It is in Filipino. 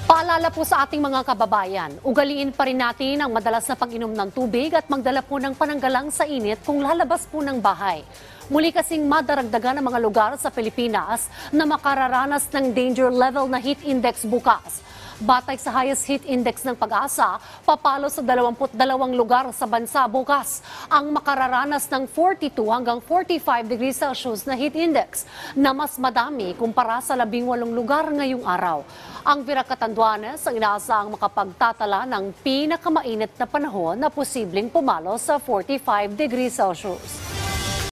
Paalala po sa ating mga kababayan, ugaliin pa rin natin ang madalas na pag-inom ng tubig at magdala po ng pananggalang sa init kung lalabas po ng bahay. Muli kasing madaragdagan ang mga lugar sa Pilipinas na makararanas ng danger level na heat index bukas. Batay sa highest heat index ng Pag-asa, papalo sa 22 lugar sa bansa bukas ang makararanas ng 42 hanggang 45 degrees Celsius na heat index na mas madami kumpara sa 18 lugar ngayong araw. Ang Viracatanduanes ang inaasahang makapagtatala ng pinakamainit na panahon na posibleng pumalo sa 45 degrees Celsius.